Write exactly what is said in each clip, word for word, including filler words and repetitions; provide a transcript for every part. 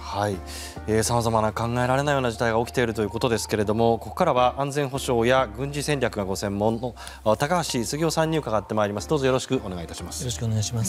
はい、えー、さまざまな考えられないような事態が起きているということですけれども、ここからは安全保障や軍事戦略がご専門の高橋杉雄さんに伺ってまいります。どうぞよろしくお願いいたします。 よろしくお願いします。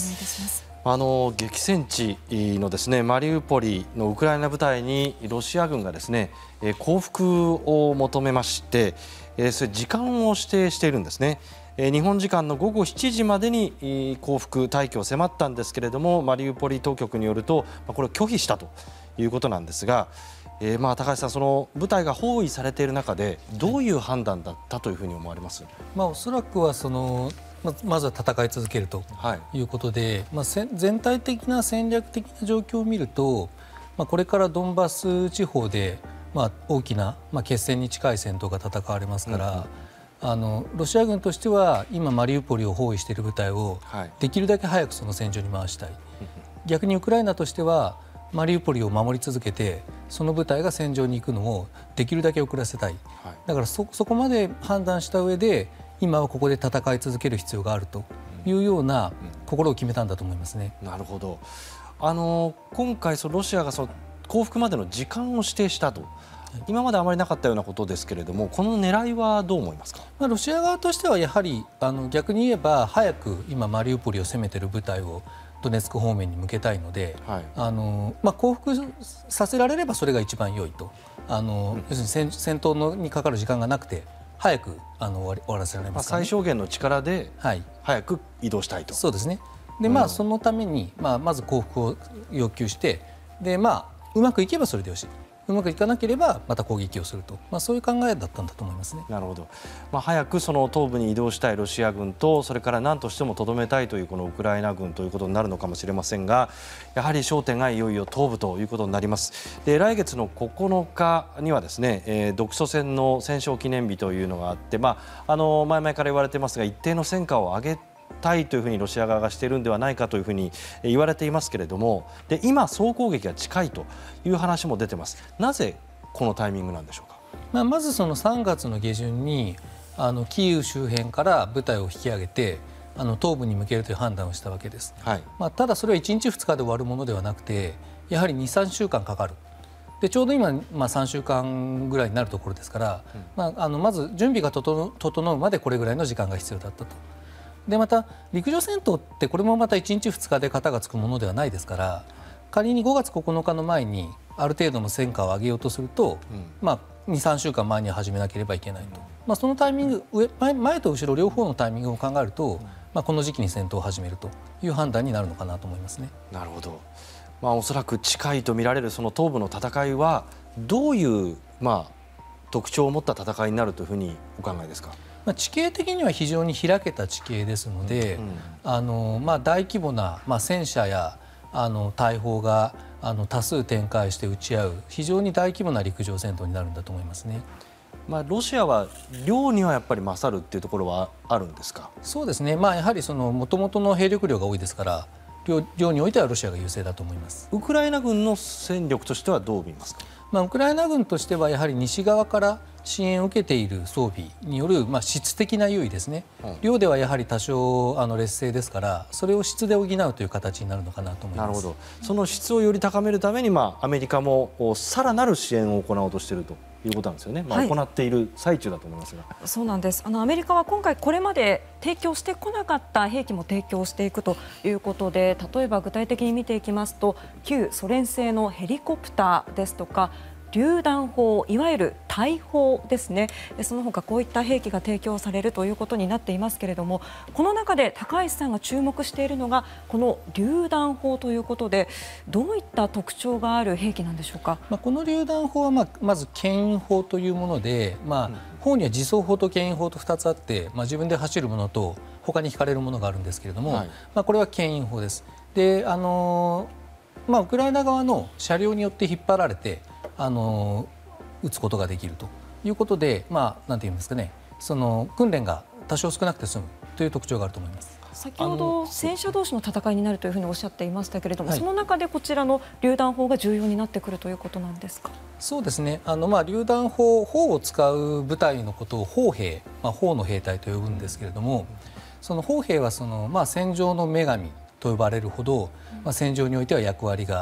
あの激戦地のですねマリウポリのウクライナ部隊にロシア軍がですね降伏を求めまして、それ時間を指定しているんですね。日本時間の午後しちじまでに降伏退去を迫ったんですけれども、マリウポリ当局によるとこれを拒否したということなんですが、えー、まあ高橋さん、その部隊が包囲されている中でどういう判断だったというふうに思われます？ まあ、おそらくはそのまずは戦い続けるということで、はい、まあ、全体的な戦略的な状況を見ると、まあ、これからドンバス地方で、まあ、大きな、まあ、決戦に近い戦闘が戦われますから、うん、あのロシア軍としては今マリウポリを包囲している部隊をできるだけ早くその戦場に回したい、はい、逆にウクライナとしてはマリウポリを守り続けてその部隊が戦場に行くのをできるだけ遅らせたい、はい、だから そ, そこまで判断した上で今はここで戦い続ける必要があるというような心を決めたんだと思いますね。 なるほど。あの今回そのロシアがその降伏までの時間を指定したと、今まであまりなかったようなことですけれども、この狙いはどう思いますか？ まあ、ロシア側としてはやはりあの逆に言えば早く今マリウポリを攻めている部隊をドネツク方面に向けたいので、はい、あのまあ、降伏させられればそれが一番良いと、あの、うん、要するに 戦, 戦闘のにかかる時間がなくて早くあの終わり終わらせられますからね。 最小限の力で早く移動したいと、 はい、そうですね。で、まあ、そのために、まあ、まず降伏を要求してで、まあ、うまくいけばそれでよし、うまくいかなければまた攻撃をすると、まあ、そういう考えだったんだと思いますね。 なるほど。まあ、早くその東部に移動したいロシア軍と、それから何としてもとどめたいというこのウクライナ軍ということになるのかもしれませんが、やはり焦点がいよいよ東部ということになります。で、来月のここのかにはですね、えー、独ソ戦の戦勝記念日というのがあって、まあ、あの前々から言われていますが、一定の戦果を上げたいというふうにロシア側がしているんではないかというふうに言われていますけれども、で今、総攻撃が近いという話も出てます。なぜこのタイミングなんでしょうか？ まあ、まずそのさんがつの下旬にあのキーウ周辺から部隊を引き上げてあの東部に向けるという判断をしたわけです。はい、まあ、ただそれはいちにちふつかで終わるものではなくて、やはりに、さんしゅうかんかかる。でちょうど今、まあ、さんしゅうかんぐらいになるところですから、うん、まあ、あのまず準備が整うまでこれぐらいの時間が必要だったと。でまた陸上戦闘ってこれもまたいちにちふつかで片がつくものではないですから、仮にごがつここのかの前にある程度の戦果を上げようとすると、うん、まあ、に、さんしゅうかんまえには始めなければいけないと、うん、まあ、そのタイミング 前, 前と後ろ両方のタイミングを考えると、うん、まあ、この時期に戦闘を始めるという判断になるのかなと思いますね。 なるほど。まあ、おそらく近いと見られるその東部の戦いはどういう、まあ、特徴を持った戦いになるというふうにお考えですか？ まあ、地形的には非常に開けた地形ですので、うん、あのまあ、大規模な、まあ、戦車やあの大砲があの多数展開して撃ち合う非常に大規模な陸上戦闘になるんだと思いますね。 まあ、ロシアは量にはやっぱり勝るっていうところはあるんですか？ そうですね、まあ、やはりもともとの兵力量が多いですから 量, 量においてはロシアが優勢だと思います。 ウクライナ軍の戦力としてはどう見ますか？ まあ、ウクライナ軍としてはやはり西側から支援を受けている装備による、まあ、質的な優位ですね、うん、量ではやはり多少あの劣勢ですからそれを質で補うという形になるのかなと思います。 なるほど。その質をより高めるために、まあ、アメリカもさらなる支援を行おうとしているということなんですよね。まあ、はい、行っている最中だと思いますが。 そうなんです。あのアメリカは今回これまで提供してこなかった兵器も提供していくということで、例えば具体的に見ていきますと旧ソ連製のヘリコプターですとか榴弾砲、いわゆる大砲ですね。その他こういった兵器が提供されるということになっていますけれども、この中で高橋さんが注目しているのがこの榴弾砲ということで、どういった特徴がある兵器なんでしょうか？ まあ、この榴弾砲はまあまず牽引砲というもので、まあ、砲には自走砲と牽引砲とふたつあって、まあ、自分で走るものと他に引かれるものがあるんですけれども、はい、まあ、これは牽引砲です。で、あのーまあ、ウクライナ側の車両によって引っ張られてあの撃つことができるということで、まあ、なんていうんですかね、その訓練が多少少なくて済むという特徴があると思います。 先ほど戦車同士の戦いになるというふうにおっしゃっていましたけれども、はい、その中でこちらの榴弾砲が重要になってくるということなんですか？ そうですね、あの、まあ、榴弾砲、砲を使う部隊のことを砲兵、まあ、砲の兵隊と呼ぶんですけれども、その砲兵はその、まあ、戦場の女神と呼ばれるほど、まあ、戦場においては役割が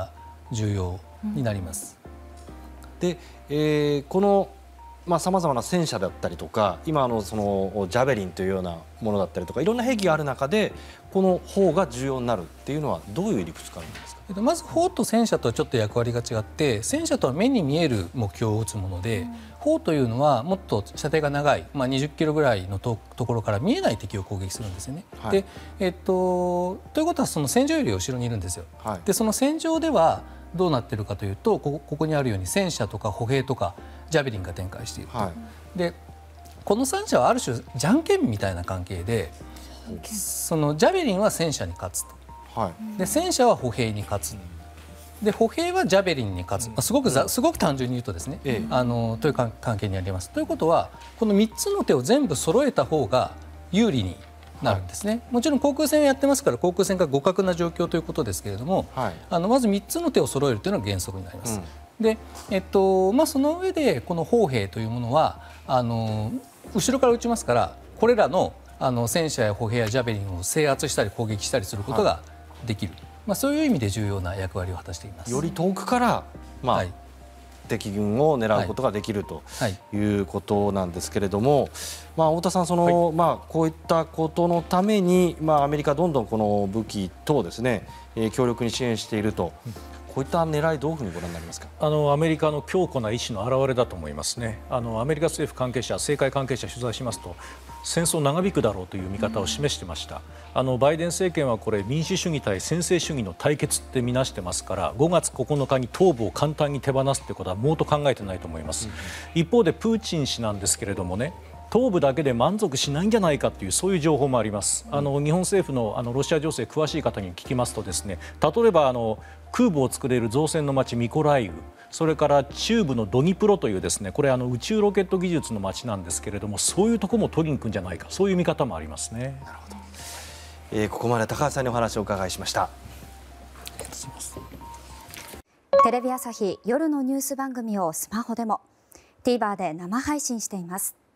重要になります。 うん、で、えー、このさまざまな戦車だったりとか今のそのジャベリンというようなものだったりとかいろんな兵器がある中でこの砲が重要になるっていうのはどういう理屈からなんですか。 まず砲と戦車とはちょっと役割が違って戦車とは目に見える目標を撃つもので、うん、砲というのはもっと射程が長い、まあ、にじゅっキロぐらいの と, ところから見えない敵を攻撃するんですよね。はい、でえっと、ということはその戦場より後ろにいるんですよ。はい、でその戦場ではどうなっているかというとここ、ここにあるように戦車とか歩兵とかジャベリンが展開していると。はい、でこのさん者はある種じゃんけんみたいな関係でそのジャベリンは戦車に勝つと。はい、で戦車は歩兵に勝つで歩兵はジャベリンに勝つ、まあ、すごくざすごく単純に言うとですね、ええ、あのという関係にあります。ということはこのみっつの手を全部揃えた方が有利になるんですね。はい、もちろん航空戦をやってますから航空戦が互角な状況ということですけれども、はい、あのまずみっつの手を揃えるというのが原則になります。うん、でえっとまあ、その上でこの砲兵というものはあの後ろから撃ちますからこれらのあの戦車や歩兵やジャベリンを制圧したり攻撃したりすることができる、はい、まあ、そういう意味で重要な役割を果たしています。 より遠くから、まあはい、敵軍を狙うことができるということなんですけれども、はい、まあ、太田さんその、はい、まあ、こういったことのために、まあ、アメリカはどんどんこの武器等をですね、えー、強力に支援していると。こういった狙いどういうふうにご覧になりますか。 あのアメリカの強固な意志の表れだと思いますね。あのアメリカ政府関係者、政界関係者取材しますと戦争長引くだろうという見方を示してました。うん、あのバイデン政権はこれ民主主義対専制主義の対決って見なしてますからごがつここのかに東部を簡単に手放すということはもうと考えてないと思います。うん、一方でプーチン氏なんですけれどもね、東部だけで満足しないんじゃないかというそういう情報もあります。あの日本政府の、あのロシア情勢詳しい方に聞きますとですね、例えばあの空母を作れる造船の町ミコライウ、それから中部のドニプロというですね、これあの宇宙ロケット技術の町なんですけれども、そういうところも取りに行くんじゃないか、そういう見方もありますね。 なるほど。えー、ここまで高橋さんにお話をお伺いしました。ありがとうございます。 テレビ朝日夜のニュース番組をスマホでも ティーバー で生配信しています。